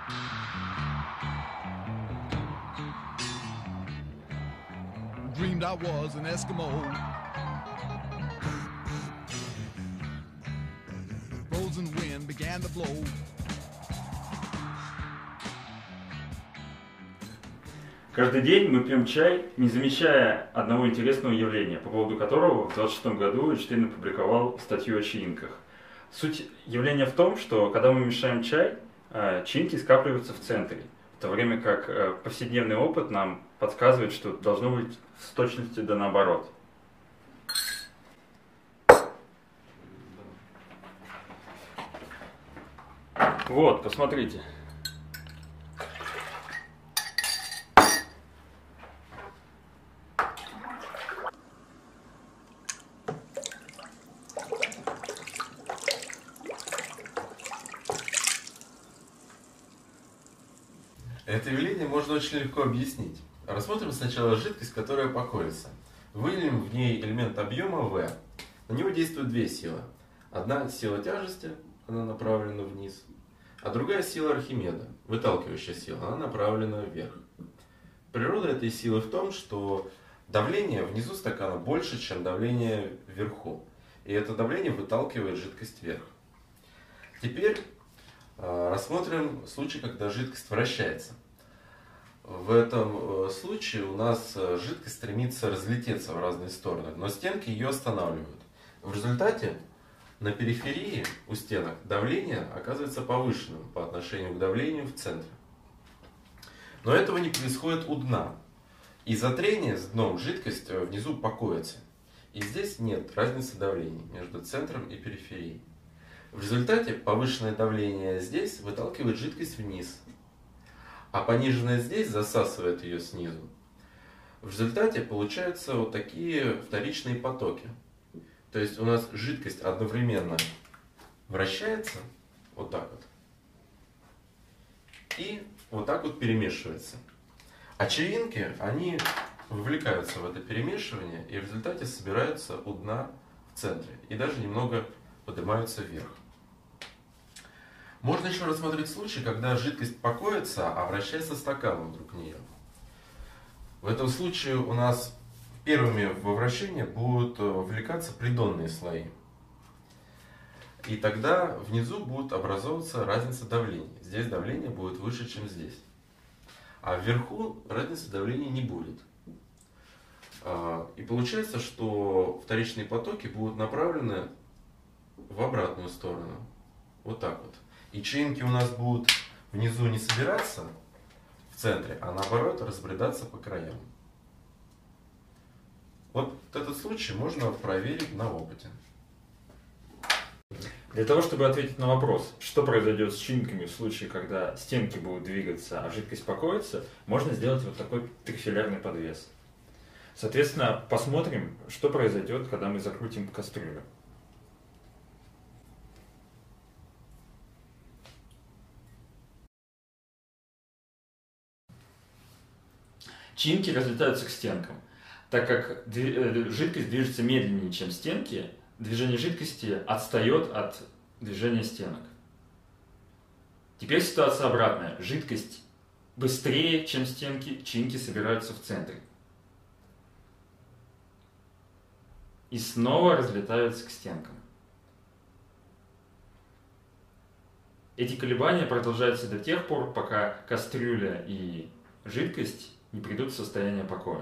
Dreamed I was an Eskimo. Frozen wind began to blow. Каждый день мы пьем чай, не замечая одного интересного явления, по поводу которого в 1926 году Эйнштейн опубликовал статью о чаинках. Суть явления в том, что когда мы мешаем чай, чаинки скапливаются в центре, в то время как повседневный опыт нам подсказывает, что должно быть с точностью да наоборот. Вот, посмотрите. Это явление можно очень легко объяснить. Рассмотрим сначала жидкость, которая покоится. Выльем в ней элемент объема V. На него действуют две силы. Одна сила тяжести, она направлена вниз, а другая сила Архимеда, выталкивающая сила, она направлена вверх. Природа этой силы в том, что давление внизу стакана больше, чем давление вверху. И это давление выталкивает жидкость вверх. Теперь рассмотрим случай, когда жидкость вращается. В этом случае у нас жидкость стремится разлететься в разные стороны, но стенки ее останавливают. В результате на периферии у стенок давление оказывается повышенным по отношению к давлению в центре. Но этого не происходит у дна. Из-за трения с дном жидкость внизу покоится. И здесь нет разницы давлений между центром и периферией. В результате повышенное давление здесь выталкивает жидкость вниз, а пониженное здесь засасывает ее снизу. В результате получаются вот такие вторичные потоки. То есть у нас жидкость одновременно вращается, вот так вот, и вот так вот перемешивается. А чаинки, они вовлекаются в это перемешивание и в результате собираются у дна в центре и даже немного поднимаются вверх. Можно еще рассмотреть случай, когда жидкость покоится, а вращается стакан вокруг нее. В этом случае у нас первыми во вращение будут вовлекаться придонные слои. И тогда внизу будет образовываться разница давлений. Здесь давление будет выше, чем здесь. А вверху разницы давления не будет. И получается, что вторичные потоки будут направлены в обратную сторону. Вот так вот. И чаинки у нас будут внизу не собираться в центре, а наоборот разбредаться по краям. Вот этот случай можно проверить на опыте. Для того, чтобы ответить на вопрос, что произойдет с чаинками в случае, когда стенки будут двигаться, а жидкость покоится, можно сделать вот такой трифилярный подвес. Соответственно, посмотрим, что произойдет, когда мы закрутим кастрюлю. Чаинки разлетаются к стенкам. Так как жидкость движется медленнее, чем стенки, движение жидкости отстает от движения стенок. Теперь ситуация обратная. Жидкость быстрее, чем стенки, чаинки собираются в центре. И снова разлетаются к стенкам. Эти колебания продолжаются до тех пор, пока кастрюля и жидкость не придут в состояние покоя.